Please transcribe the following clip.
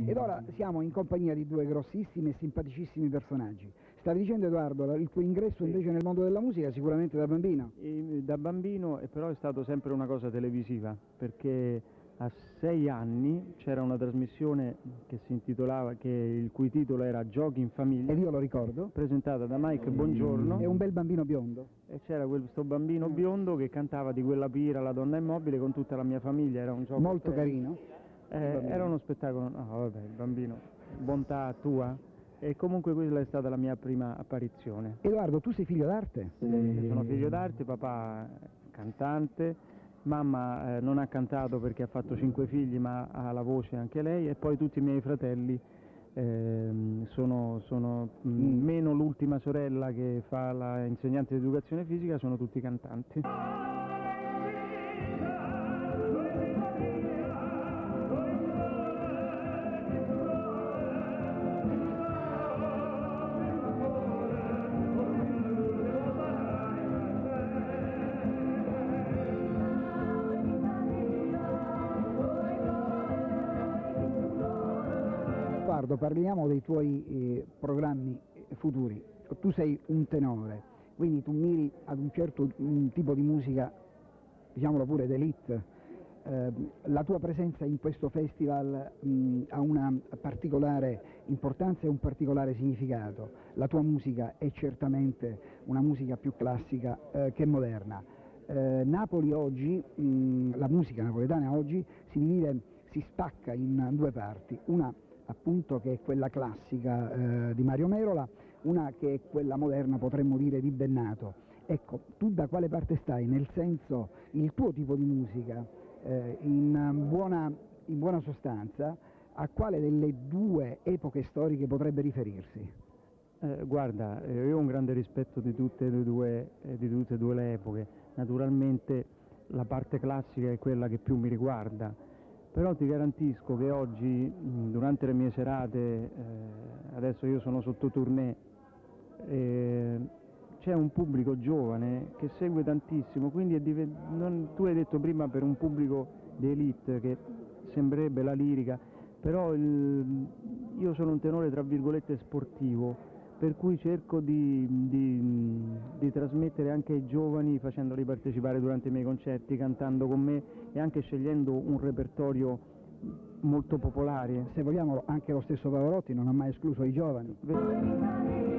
Ed ora siamo in compagnia di due grossissimi e simpaticissimi personaggi. Stavi dicendo, Edoardo, il tuo ingresso invece nel mondo della musica sicuramente da bambino? Da bambino, però è stato sempre una cosa televisiva, perché a 6 anni c'era una trasmissione che si intitolava, il cui titolo era Giochi in famiglia. Ed io lo ricordo. Presentata da Mike Bongiorno. È un bel bambino biondo. E c'era questo bambino biondo che cantava di quella pira, la donna immobile, con tutta la mia famiglia. Era un gioco molto carino. Era uno spettacolo, no vabbè, il bambino, bontà tua. E comunque quella è stata la mia prima apparizione. Edoardo, tu sei figlio d'arte? Sono figlio d'arte, papà cantante, mamma non ha cantato perché ha fatto 5 figli, ma ha la voce anche lei, e poi tutti i miei fratelli meno l'ultima sorella che fa la insegnante di educazione fisica, sono tutti cantanti. Edoardo, parliamo dei tuoi programmi futuri. Tu sei un tenore, quindi tu miri ad un certo tipo di musica, diciamolo pure, d'élite. La tua presenza in questo festival ha una particolare importanza e un particolare significato. La tua musica è certamente una musica più classica che moderna. Napoli oggi, la musica napoletana oggi si spacca in due parti, una appunto che è quella classica di Mario Merola, una che è quella moderna, potremmo dire, di Bennato. Ecco, tu da quale parte stai? Nel senso, il tuo tipo di musica, in buona sostanza, a quale delle due epoche storiche potrebbe riferirsi? Guarda, io ho un grande rispetto di tutte e due le epoche. Naturalmente la parte classica è quella che più mi riguarda, però ti garantisco che oggi, durante le mie serate, adesso io sono sotto tournée, c'è un pubblico giovane che segue tantissimo, quindi tu hai detto prima per un pubblico di elite che sembrerebbe la lirica, però io sono un tenore tra virgolette sportivo, per cui cerco di trasmettere anche ai giovani, facendoli partecipare durante i miei concerti, cantando con me e anche scegliendo un repertorio molto popolare. Se vogliamo, anche lo stesso Pavarotti non ha mai escluso i giovani.